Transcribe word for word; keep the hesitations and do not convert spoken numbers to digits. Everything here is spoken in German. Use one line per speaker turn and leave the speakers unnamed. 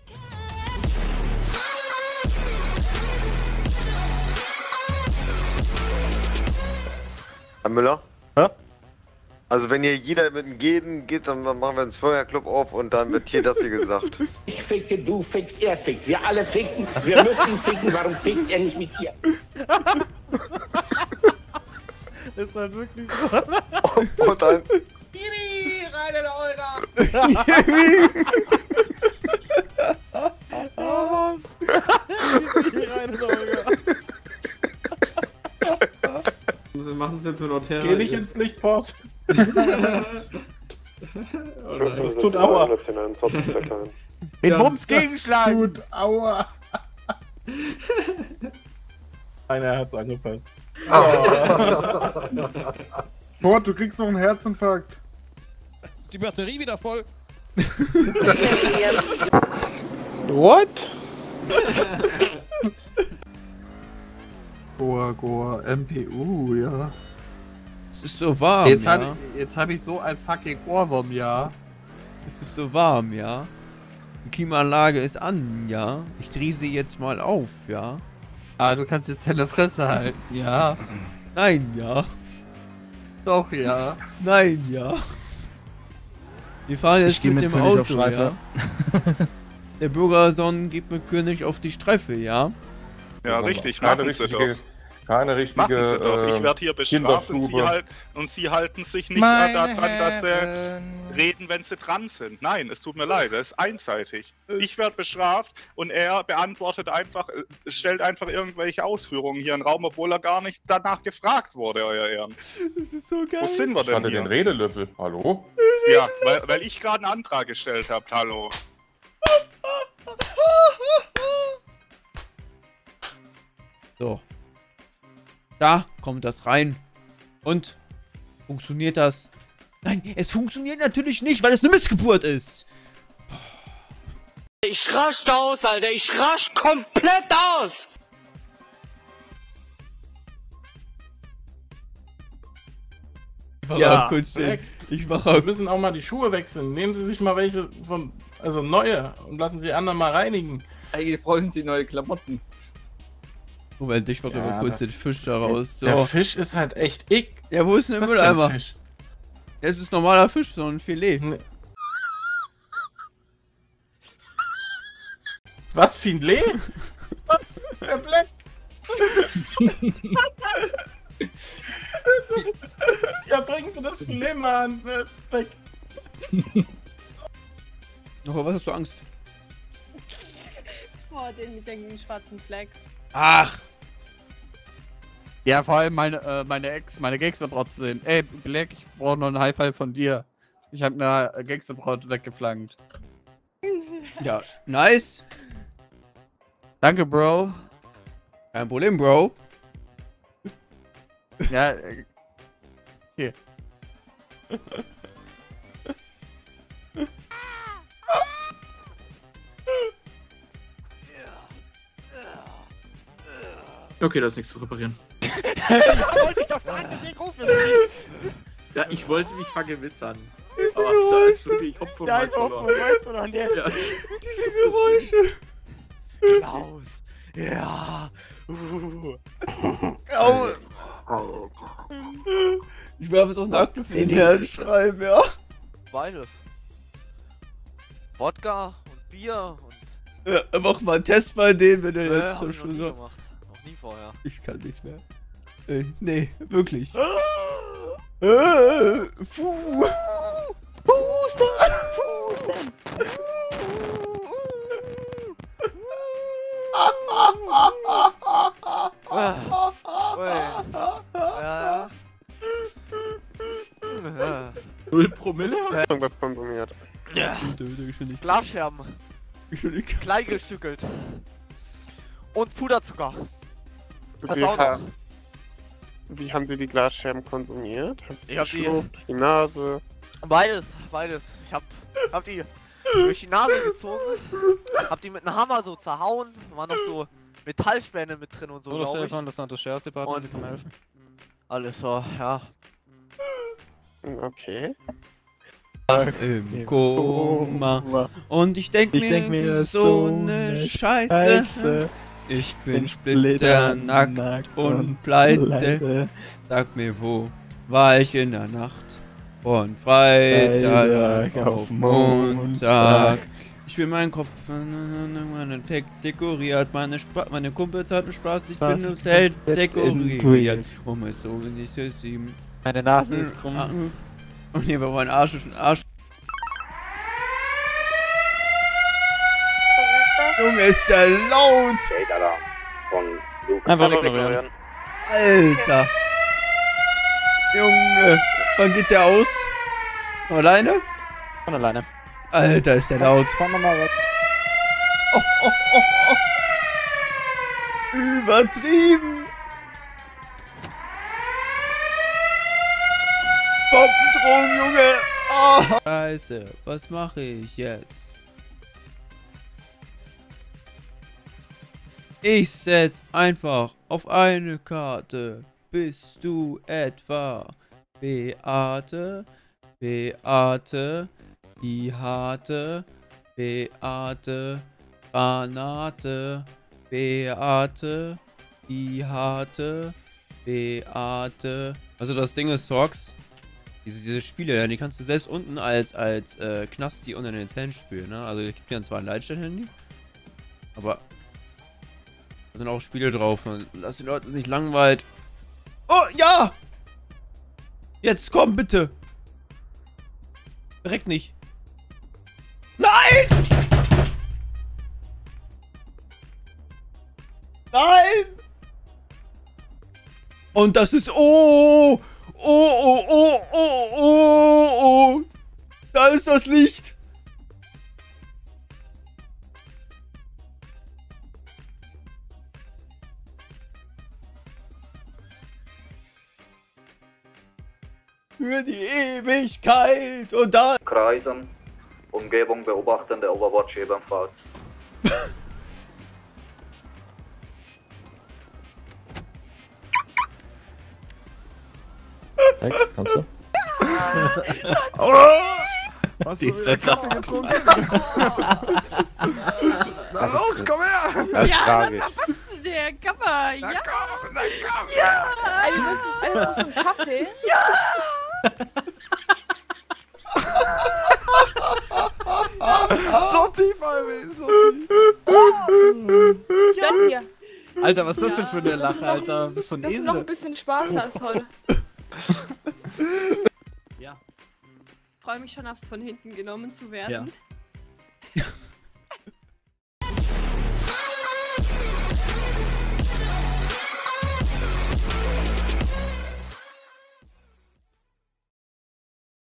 Herr Müller?
Ja?
Also wenn hier jeder mit dem Gehen geht, dann machen wir einen Feuerclub auf und dann wird hier das hier gesagt.
Ich ficke, du fickst, er fickt. Wir alle ficken. Wir müssen ficken. Warum fickt er nicht mit dir?
Ist halt wirklich so.
Und, und dann...
Jimmy, rein in Olga!
Oh, Jimmy, rein in Olga.
Wir machen es jetzt mit Otera.
Geh nicht ins Lichtport.
Das
tut Aua. Den
Ja.
Wumms gegenschlagen.
Tut Aua!
Einer hat's angefallen.
Port, du kriegst noch einen Herzinfarkt.
Ist die Batterie wieder voll?
What? Goa, Goa, M P U, ja.
Es ist so warm,
Jetzt
ja.
hab ich, jetzt hab ich so ein fucking Ohrwurm, ja.
Es ist so warm, ja. Die Klimaanlage ist an, ja. Ich drehe sie jetzt mal auf, ja.
Ah, du kannst jetzt deine Fresse halten, ja.
Nein, ja.
Doch, ja.
Nein, ja. Wir fahren jetzt
Ich geh
mit,
mit
dem
König auf
Auto,
Streife.
ja. Der Bürgersohn geht mit König auf die Streife, ja.
Ja, richtig,
keine
machen Sie
richtige,
doch.
keine richtige
Machen Sie doch. Ich
äh,
werde hier bestraft und Sie,
Kinderstube.
halt, und Sie halten sich nicht
Meine
daran, dass Sie
Herren.
reden, wenn Sie dran sind. Nein, es tut mir leid, das ist einseitig. Ich werde bestraft und er beantwortet einfach, äh, stellt einfach irgendwelche Ausführungen hier in den Raum, obwohl er gar nicht danach gefragt wurde, Euer Ehren.
Das ist so geil.
Wo sind wir
Ich
denn
hatte den
hier?
Redelöffel. Hallo?
Ja, weil, weil ich gerade einen Antrag gestellt habe, hallo.
So. Da kommt das rein. Und? Funktioniert das? Nein, es funktioniert natürlich nicht, weil es eine Missgeburt ist.
Ich rasch aus, Alter. Ich rasch komplett aus.
Ich mach
Ja,
auch kurz den.
weg.
Ich mach
Wir
auch.
müssen auch mal die Schuhe wechseln. Nehmen Sie sich mal welche von, also neue und lassen Sie anderen mal reinigen.
Eigentlich brauchen sie neue Klamotten.
Moment, ich mach
Ja,
immer kurz
das-
den Fisch da raus.
Der
So.
Fisch ist halt echt ick.
Ja, wo ist denn der
Was ist das für ein
Mülleimer?
Fisch?
Ja, es ist normaler Fisch, so ein Filet.
Ne- Was, Filet? Was? Der Black? Ja, bringen Sie das Filet mal an. äh, Weg.
Noch was hast du Angst?
Vor den mit den schwarzen Flecks.
Ach!
Ja, vor allem meine, äh, meine Ex, meine Gangsterbraut zu sehen. Ey, Black, ich brauche noch einen High-Five von dir. Ich habe eine Gangsterbraut weggeflankt.
Ja, nice.
Danke, Bro.
Kein Problem, Bro.
Ja, äh, hier.
Okay, da ist nichts zu reparieren.
Wollte ich doch sagen, deswegen rufen wir sie.
Ja, ich wollte mich vergewissern.
Diese
Oh, da
Geräusche.
ist so wie ich Hopf vom
Da
Hals
ist auch
verloren.
von von der
Ja.
Diese Geräusche.
Klaus. Ja. Uh.
Aus. Ich werfe jetzt auch eine Akte für den Herrn schreiben, ja.
Beides. Wodka und Bier und.
Ja, mach mal einen Test bei denen, wenn du
Äh,
jetzt
hab
zum
ich noch nie
Schluss.
gemacht. Noch nie vorher.
Ich kann nicht mehr. Äh, nee, wirklich. Äh, Puh.
Pusten! Pusten! Ja. Ja.
Null Promille?
Irgendwas konsumiert.
Ja. Glasscherben. Klein gestückelt. Und Puderzucker. Was
Sie
auch
ha-
noch?
Wie haben Sie die Glasscherben konsumiert? Haben Sie
Ich hab die-
geschluckt, die Nase?
Beides, beides. Ich hab, hab die durch die Nase gezogen, hab die mit einem Hammer so zerhauen, waren noch so Metallspäne mit drin und so,
Oder
glaub ich.
Stefan, das Santos Shares Department,
Und-
die kann helfen.
Alles so, ja.
Okay.
im Koma. Und ich denk mir,
denk mir
so
so
ne
ne
Scheiße.
Scheiße.
Ich bin splitternackt und pleite. Sag mir, wo war ich in der Nacht? Von Freitag auf Montag. Ich will meinen Kopf meine Tech dekoriert, meine, Spa meine Kumpels hatten Spaß, ich bin Hotel dekoriert. Oh mein so wenn ich das sieben.
Meine Nase ist krumm.
Und hier war mein Arsch ist ein Arsch. Junge, ist der laut!
Einfach ignorieren.
Alter! Junge, wann geht der aus? Von alleine?
Von alleine.
Alter, ist der laut.
Fahren wir mal weg.
Oh, oh, oh, oh. Übertrieben! Bombendrohung, Junge! Oh. Scheiße, was mache ich jetzt? Ich setz einfach auf eine Karte. Bist du etwa Beate? Beate? Die harte Beate? Granate? Beate? Die harte Beate? Also das Ding ist, Sox, diese, diese Spiele, die kannst du selbst unten als, als äh, Knasti unter den Zellen spielen, ne? Also ich gebe mir zwar ein Leitstand-Handy, aber da sind auch Spiele drauf und lass die Leute nicht langweilt. Oh, ja! Jetzt komm, bitte! Direkt nicht. Nein! Nein! Und das ist... Oh! Oh, oh, oh, oh, oh, oh! Da ist das Licht! Für die Ewigkeit und dann...
Kreisen, Umgebung beobachten, der Overwatch ebenfalls.
Weg, kannst du?
Was
Die
hast du
ist
wieder Kaffee getrunken? Na los, komm her!
Das ist
Ja,
tragisch.
was machst du der Kappa?
Na
Ja!
komm, na komm!
Ja!
Ey, was ist einfach so ein Kaffee?
So tief, Albi, so tief.
Gönn dir.
Alter, was ist das denn für eine Lache, Alter? Bist du ein
Dass du noch
Esel?
ein bisschen Spaß hast heute.
Freue mich schon aufs von hinten genommen zu werden.
Ja.